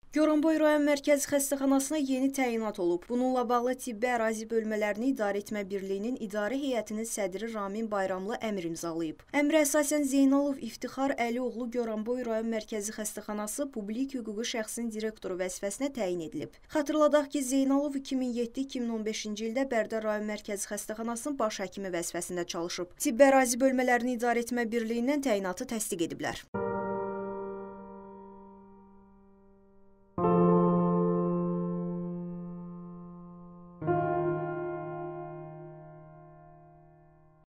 Goranboy rayon mərkəzi xəstəxanasına yeni təyinat olub. Bununla bağlı Tibbi Ərazi Bölmələrini İdarə Etmə Birliyinin İdarə Heyətinin sədri Ramin Bayramlı əmr imzalayıb. Əmrə əsasən Zeynalov İftixar Əlioğlu Goranboy rayon mərkəzi xəstəxanası publik hüquqi şəxsin direktoru vəzifəsinə təyin edilib. Xatırladaq ki, Zeynalov 2007-2015-ci ildə Bərdə rayon mərkəzi xəstəxanasının baş həkimi vəzifəsində çalışıb. Tibbi Ərazi Bölmələrini İdarə Etmə Birliyindən təyinatı təsdiq ediblər.